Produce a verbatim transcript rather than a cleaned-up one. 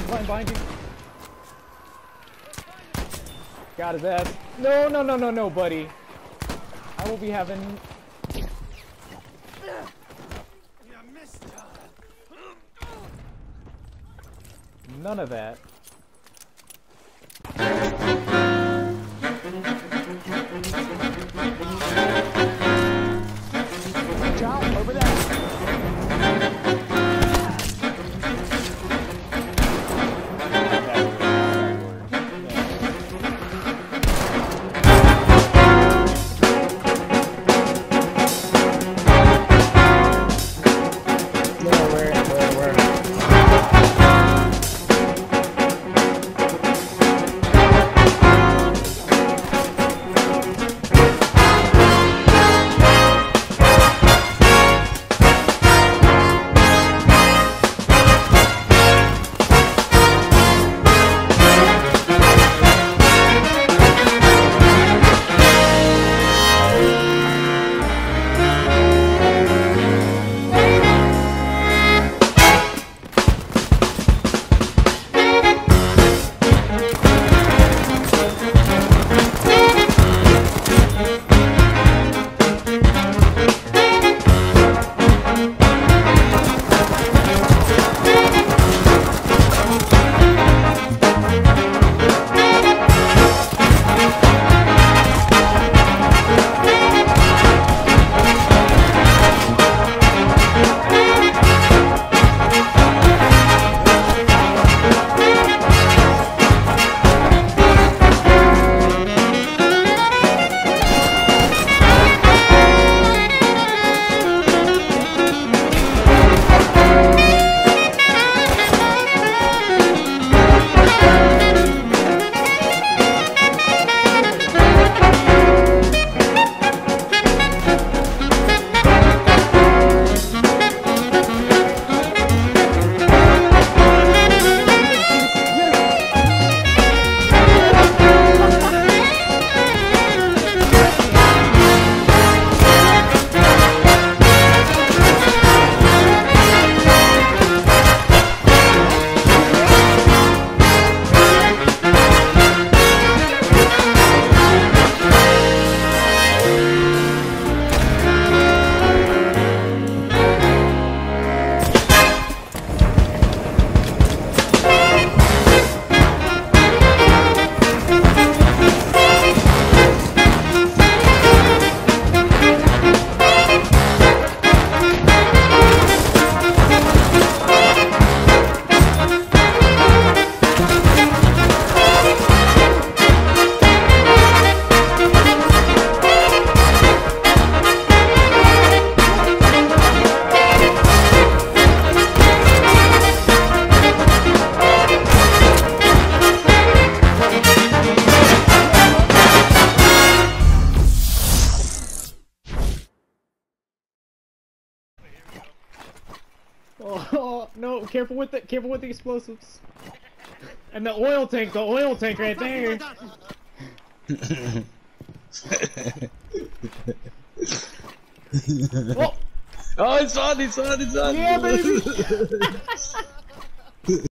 behind, behind you. Got his ass. No, no, no, no, no, buddy. I will be having... none of that. Watch out, over there. Oh, no, careful with the careful with the explosives. And the oil tank, the oil tank right there. Oh, oh, it's on, it's on, it's on. Yeah, baby.